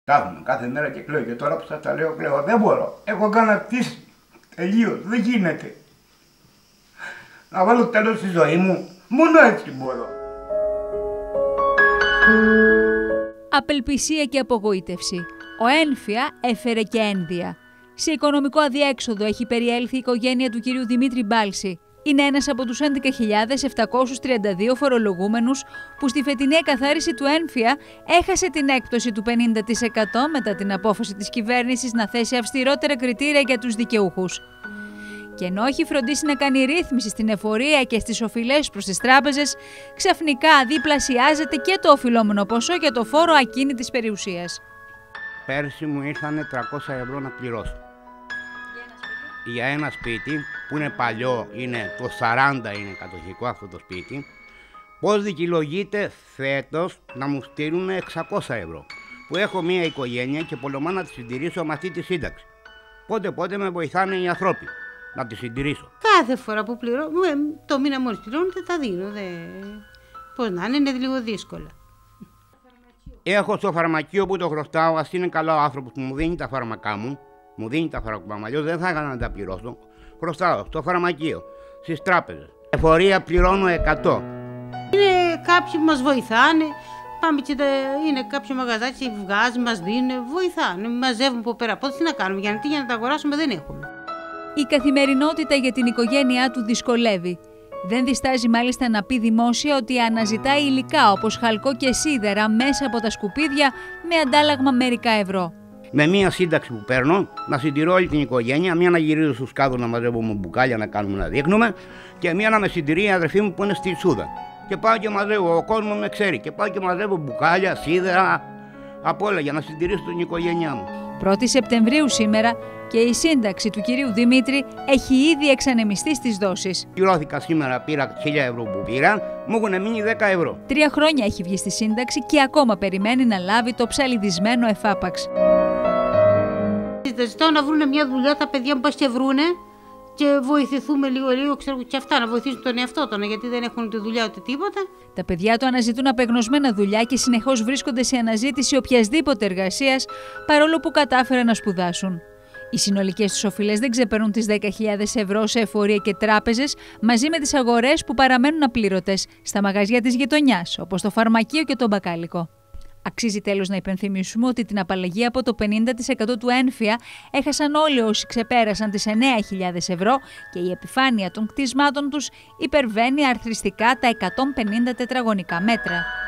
Κάθομαι κάθε μέρα και κλαίω. Και τώρα που σας τα λέω, κλαίω. Δεν μπορώ. Έχω καναπτήσει. Τελείως. Δεν γίνεται. Να βάλω τέλος στη ζωή μου. Μόνο έτσι μπορώ. Απελπισία και απογοήτευση. Ο Ένφια έφερε και ένδια. Σε οικονομικό αδιέξοδο έχει περιέλθει η οικογένεια του κυρίου Δημήτρη Μπάλση. Είναι ένας από τους 11.732 φορολογούμενους που στη φετινή εκαθάριση του Ένφια έχασε την έκπτωση του 50% μετά την απόφαση της κυβέρνησης να θέσει αυστηρότερα κριτήρια για τους δικαιούχους. Και ενώ έχει φροντίσει να κάνει ρύθμιση στην εφορία και στις οφειλές προς τις τράπεζες, ξαφνικά διπλασιάζεται και το οφειλόμενο ποσό για το φόρο ακίνητης περιουσίας. Πέρσι μου ήρθανε 300 ευρώ να πληρώσω. Για ένα σπίτι που είναι παλιό, είναι το 40 είναι κατοχικό αυτό το σπίτι, πώς δικαιολογείται φέτος να μου στείλουν 600 ευρώ, που έχω μια οικογένεια και πολεμάω να τη συντηρήσω με αυτή τη σύνταξη. Πότε με βοηθάνε οι ανθρώποι να τη συντηρήσω. Κάθε φορά που πληρώνω, το μήνα μόλις πληρώνεται τα δίνω. Πώς να είναι λίγο δύσκολα. Έχω στο φαρμακείο που το χρωστάω, ας είναι καλό άνθρωπος που μου δίνει τα φάρμακά μου. Μου δίνει τα φάρμακα μου, αλλιώς δεν θα έκανα να τα πληρώσω. Χρωστάω στο φαρμακείο, στις τράπεζες. Εφορία πληρώνω 100. Είναι κάποιοι που μας βοηθάνε. Πάμε και είναι κάποιο μαγαζάκι, βγάζει, μας δίνουν, βοηθάνε. Μαζεύουν από πέρα. Πότε τι να κάνουμε, για να τα αγοράσουμε δεν έχουμε. Η καθημερινότητα για την οικογένειά του δυσκολεύει. Δεν διστάζει μάλιστα να πει δημόσια ότι αναζητά υλικά όπως χαλκό και σίδερα μέσα από τα σκουπίδια με αντάλλαγμα μερικά ευρώ. Με μία σύνταξη που παίρνω, να συντηρώ όλη την οικογένεια, μία να γυρίζω στους κάδους να μαζεύουμε μπουκάλια να κάνουμε να δείχνουμε και μία να με συντηρεί η αδερφή μου που είναι στη Σούδα. Και πάω και μαζεύω, ο κόσμος με ξέρει, και πάω και μαζεύω μπουκάλια, σίδερα, απ' όλα για να συντηρήσω την οικογένειά μου. 1η Σεπτεμβρίου σήμερα και η σύνταξη του κυρίου Δημήτρη έχει ήδη εξανεμιστεί στις δόσεις. Πληρώθηκα σήμερα, πήρα 1.000 ευρώ που πήρα, μου έχουν μείνει 10 ευρώ. 3 χρόνια έχει βγει στη σύνταξη και ακόμα περιμένει να λάβει το ψαλιδισμένο εφάπαξ. Ζητάω να βρουν μια δουλειά τα παιδιά μου, πας και βρούνε και βοηθηθούμε λίγο, ξέρω και αυτά, να βοηθήσουν τον εαυτό του, γιατί δεν έχουν τη δουλειά ούτε τίποτα. Τα παιδιά του αναζητούν απεγνωσμένα δουλειά και συνεχώς βρίσκονται σε αναζήτηση οποιασδήποτε εργασίας, παρόλο που κατάφεραν να σπουδάσουν. Οι συνολικές τους οφειλές δεν ξεπερνούν τις 10.000 ευρώ σε εφορία και τράπεζες, μαζί με τις αγορές που παραμένουν απλήρωτες στα μαγαζιά της γειτονιάς, όπως το φαρμακείο και το μπακάλικο. Αξίζει τέλος να υπενθυμίσουμε ότι την απαλλαγή από το 50% του Ένφια έχασαν όλοι όσοι ξεπέρασαν τις 9.000 ευρώ και η επιφάνεια των κτισμάτων τους υπερβαίνει αρθριστικά τα 150 τετραγωνικά μέτρα.